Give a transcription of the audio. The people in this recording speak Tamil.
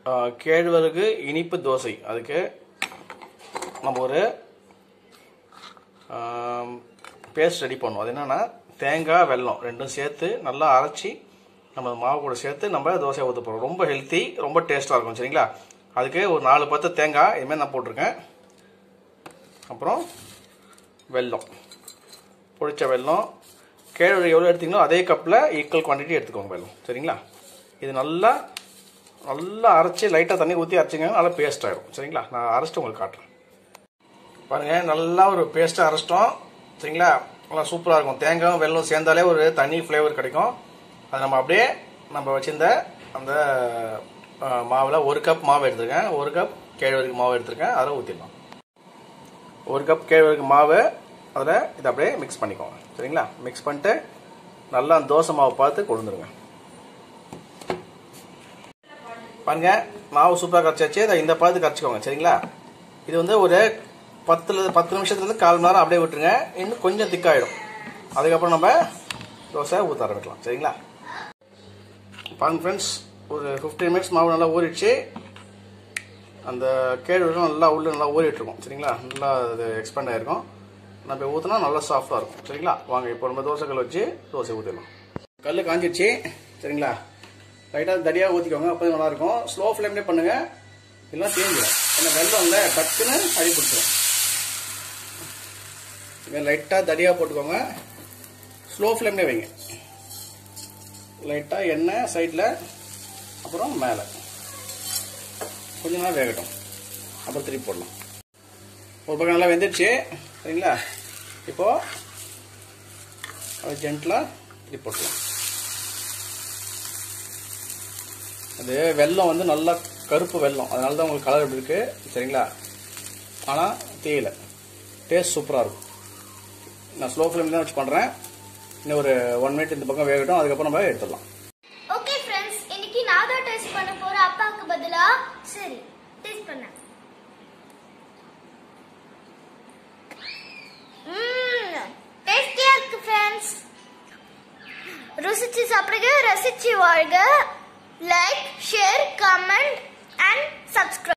கேழ்வரகு இனிப்பு தோசை. அதுக்கு நம்ம ஒரு பேஸ்ட் ரெடி பண்ணுவோம். அது என்னன்னா தேங்காய் வெல்லம் ரெண்டும் சேர்த்து நல்லா அரைச்சி நம்ம மாவு கூட சேர்த்து நம்ம தோசையை ஊற்ற போகிறோம். ரொம்ப ஹெல்த்தி, ரொம்ப டேஸ்ட்டாக இருக்கும். சரிங்களா? அதுக்கு ஒரு 4 பத்து தேங்காய் இதுமாதிரி நான் போட்டிருக்கேன். அப்புறம் வெல்லம், பொடிச்ச வெல்லம். கேழ்வரகு எவ்வளோ எடுத்திங்களோ அதே கப்பில் ஈக்குவல் குவான்டிட்டி எடுத்துக்கோங்க வெல்லம். சரிங்களா? இது நல்லா அரைச்சி லைட்டாக தண்ணி ஊற்றி அரைச்சிங்க, நல்லா பேஸ்ட் ஆகிடும். சரிங்களா? நான் அரைச்சிட்டு உங்களுக்கு காட்டுறேன். பாருங்கள், நல்லா ஒரு பேஸ்ட்டாக அரைச்சிட்டோம். சரிங்களா? நல்லா சூப்பராக இருக்கும். தேங்காயும் வெல்லம் சேர்ந்தாலே ஒரு தனி ஃப்ளேவர் கிடைக்கும். அது நம்ம அப்படியே நம்ம வச்சிருந்த அந்த மாவில் 1 கப் மாவு எடுத்துருக்கேன். 1 கப் கேழ்வரகு மாவு எடுத்துருக்கேன். அதில் ஊற்றிடலாம். 1 கப் கேழ்வரகு மாவு அதில் இதை அப்படியே மிக்ஸ் பண்ணிக்கோங்க. சரிங்களா? மிக்ஸ் பண்ணிட்டு நல்லா தோசை மாவு பார்த்து கொடுத்துருங்க. பாருங்க, மாவு சூப்பராக கரைச்சாச்சு. அதை இந்த பார்த்து கரைச்சிக்கோங்க. சரிங்களா? இது வந்து ஒரு 10 நிமிஷத்துலேருந்து 1/4 மணி நேரம் அப்படியே விட்டுருங்க. இன்னும் கொஞ்சம் திக்காயிடும். அதுக்கப்புறம் நம்ம தோசை ஊற்ற ஆரம்பிக்கலாம். சரிங்களா? பாருங்க ஃப்ரெண்ட்ஸ், ஒரு 15 மினிட்ஸ் மாவு நல்லா ஊறிடுச்சு. அந்த கேழ்வரகு நல்லா உள்ள நல்லா ஊறிட்டுருக்கும். சரிங்களா? நல்லா அது எக்ஸ்பேண்ட் ஆகிருக்கும். நம்ம ஊற்றினா நல்லா சாஃப்டாக இருக்கும். சரிங்களா? வாங்க இப்போ நம்ம தோசைக்கல் வச்சு தோசை ஊற்றிடலாம். கல் காஞ்சிடுச்சு. சரிங்களா? லைட்டாக தடியாக ஊற்றிக்கோங்க. அப்போ நல்லாயிருக்கும். ஸ்லோ ஃப்ளேம்லேயே பண்ணுங்கள், இல்லைன்னா தேஞ்சிடும். ஏன்னா வெல்லம் இல்லை, டக்குன்னு அடி பிடிச்சிடும். இதுமாதிரி லைட்டாக தடியாக போட்டுக்கோங்க. ஸ்லோ ஃப்ளேம்லேயே வைங்க. லைட்டாக எண்ணெய் சைடில், அப்புறம் மேலே கொஞ்ச நேரம் வேகட்டும். அப்புறம் திருப்பி போடலாம். ஒரு பக்கம் நல்லா வெந்துடுச்சு. சரிங்களா? இப்போது அது ஜென்டலாக திருப்பி போட்டலாம். அது வெல்லம் வந்து நல்லா கருப்பு வெல்லம், அதனால தான் உங்களுக்கு கலர் எப்படி இருக்குது. சரிங்களா? ஆனால் தேயிலை டேஸ்ட் சூப்பராக இருக்கும். நான் ஸ்லோ ஃப்ளேம் தான் வச்சு பண்ணுறேன். இன்னும் ஒரு 1 மினிட் இந்த பக்கம் வேகட்டும். அதுக்கப்புறம் நம்ம எடுத்துடலாம். ஓகே ஃப்ரெண்ட்ஸ், இன்னைக்கு நான் தான் டேஸ்ட் பண்ண போகிறேன் அப்பாவுக்கு பதிலாக. சரி, டேஸ்ட் பண்ணேன். டேஸ்டியாக இருக்கு ஃப்ரெண்ட்ஸ். ருசிச்சு சாப்பிடுங்க, ரசிச்சு வாழ்க. Like, share, comment and subscribe.